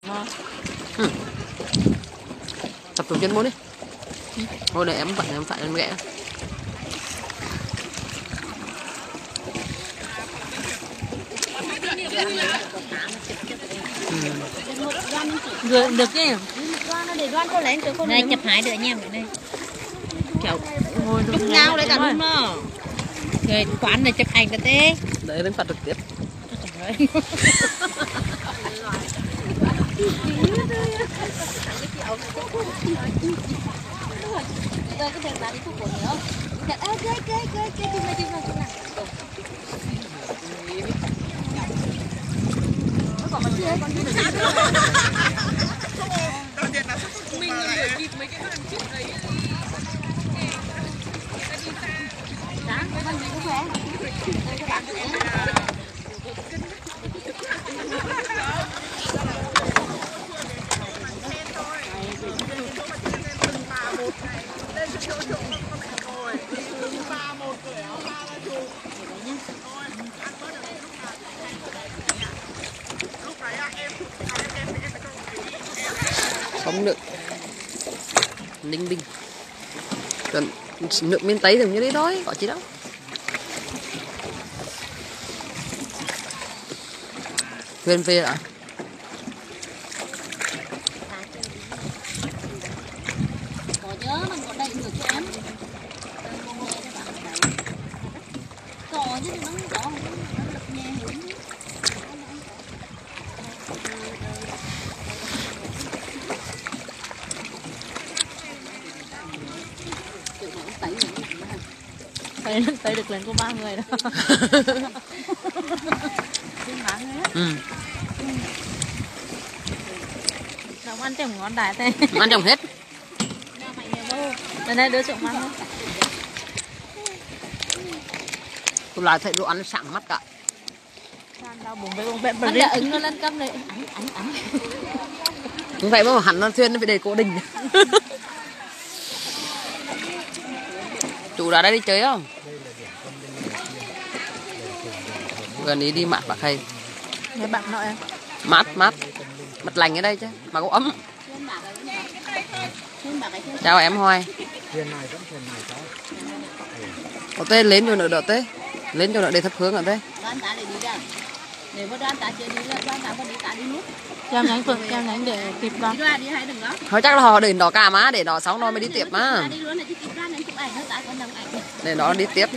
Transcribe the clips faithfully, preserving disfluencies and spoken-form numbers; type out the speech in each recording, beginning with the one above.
Ừ. Tập trung chân môn đi. Thôi để em vặn em phải em ghẹ. Được, được chứ. Đây chụp hai đứa nha đây. Kiểu ngồi Lúc nào đấy cả lúc nó. Rồi quán này chụp ảnh cái thế. Đấy đến phạt trực tiếp. Rồi cái thằng đi thuốc bột nữa. Ê kê kê kê kê chụp này chụp này chụp này. Nó còn mà chưa còn chưa được. Mình lừa kịp mấy cái hàng trước đấy. Đó, con này có khỏe. Đây các bạn khỏe. Sống nước Ninh Bình còn nước miền Tây giống như đấy thôi, có gì đâu. Thuyền về à? Có nhớ mình có đầy nước cho em. Có chứ nó có nó lực nhẹ hơn. Thấy thấy được lần của ba người đó. Ừ. Nó ăn chồng ngon đại thế. Ăn chồng hết. Đây này đứa trộm ăn thôi. Tôi lại thấy đồ ăn sáng mắt cả. Đau bụng với bông bẹn bẩn Anh đi. đã ứng nó lên cắm này. Ảnh ảnh ảnh. Không vậy mà hẳn nó thuyền nó phải để cố định. Chủ đã đây đi chơi không? Gần ý đi mát bạc hay. Nghe bạn nội em. Mát mát. Mặt lành ở đây chứ, mà cũng ấm. Chào em Hoài. Có tê lên rồi nữa đỡ tê. Lên cho nó để thắp hương ở đây. Đoán ta để đi ra. Nếu mà đoán ta chưa đi là đoán ta có đi ta đi lúc. Cho nhánh phượng, cho nhánh để kịp con. Đi ra đi hai đừng đó. Thôi chắc là họ để nó cả má, để nó xong nó mới đi tiếp mà. Đi luôn này chứ kịp ra này chụp ảnh thôi tại con đồng ảnh. Để nó đi tiếp.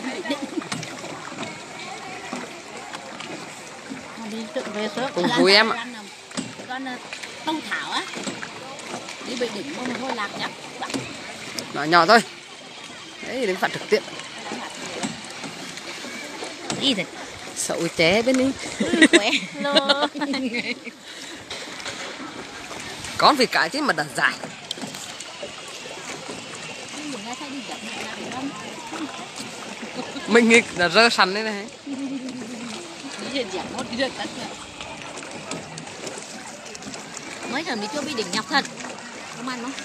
Đi tự về sớm. Cùng vui em ạ. Con Tông Thảo á. Đi bị đỉnh mà thôi lạc chắc. Nó nhỏ thôi. Đấy đến phạt trực tiếp. Đi rồi. Sậu ché bên đi. Khỏe. Con vì cái chứ mà đã dài. Mình nghĩ là rơ sắn đấy này. Mấy thằng đi chưa bị đỉnh nhọc thật. Không ăn không?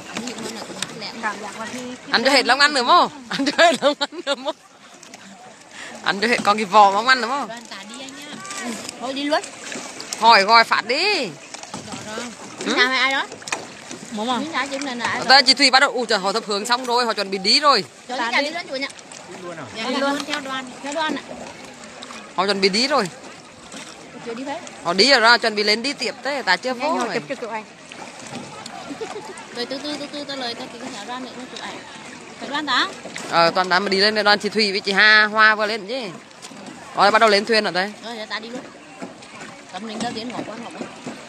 Ăn cho hết lông ăn nữa mô. Ăn cho hết lông ăn nữa mô. Ăn cho hết con cái vò mà không ăn nữa mô. Thôi đi luôn. Hỏi gọi phạt đi. Ừ? Nhà mày ai đó? Muốn không? Miếng đá chim này là ai Ta chị Thùy bắt đầu, ui trời, họ thập hướng xong rồi, họ chuẩn bị đi rồi. Cho đi cả đi luôn chủ nhỉ? Đi luôn à? Đi luôn theo đoàn, theo đoàn ạ. Họ chuẩn bị đi rồi. Chưa đi thế. Họ đi rồi ra, chuẩn bị lên đi tiếp thế, ta chưa vô rồi. Kịp cho tụi anh. Rồi từ từ từ từ ta lời ta kêu nhà đoàn này chụp ảnh. Phải đoàn đã? Ờ, toàn đám mà đi lên đoàn chị Thùy với chị Hà, Hoa vừa lên chứ. Rồi bắt đầu lên thuyền ở đây. Rồi giờ ta đi luôn. Tấm lính đầu tiên ngọc quá ngọc quá.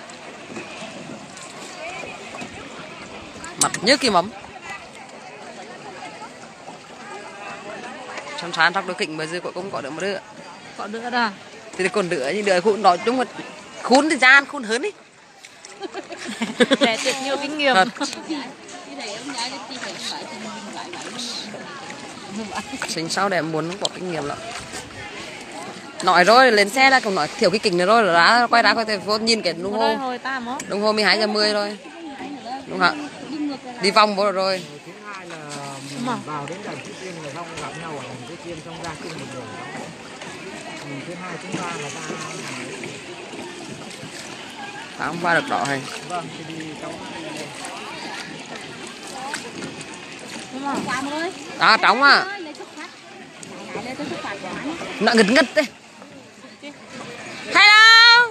Mặt như kim ấm. Sẵn sàng trong đôi kịnh mà dư cũng có được một đứa. Có đứa đó. Thì còn đứa như đứa khún nói chung là khún thì gian khún hơn đi. Để tiệc nhiều kinh nghiệm. Sinh sau để muốn có kinh nghiệm lắm. Nói rồi lên xe là cũng nói thiếu cái kính nữa rồi ra quay ra quay tay vô nhìn cái đồng hồ. Hồi ta mốt. Đồng hồ mười hai giờ mười rồi. Đúng hả? Đi vòng vô rồi. Thứ hai là mình vào đến đằng Phú Yên là xong gặp nhau ở đằng Phú Yên xong ra chung một đường đó. Thứ hai chúng ta là ta Không qua được đó hay. Vâng, thì đi cháu Quả mới. À trống à. Lấy chút phát. Lại lấy chút phát của anh. Nó nghịch nghịch đi. Hello.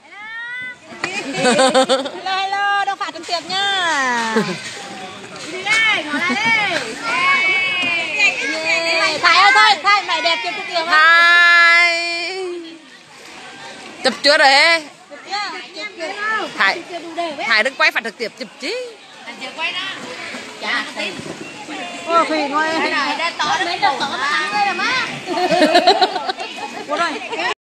Hello hello, đâu phải trong tiệm nha. Đi đây, ngồi lại đi. Thái ơi thôi, Thái mày đẹp chưa trong tiệm á. Hai. Chụp chưa đấy. Hải Hải đừng quay phải trực tiếp chụp chứ. Anh chưa quay đó. Dạ, tin. Ô phì ngồi. Đây này, đây tỏ nó mấy tỏ nó sáng đây là má. Ủa rồi.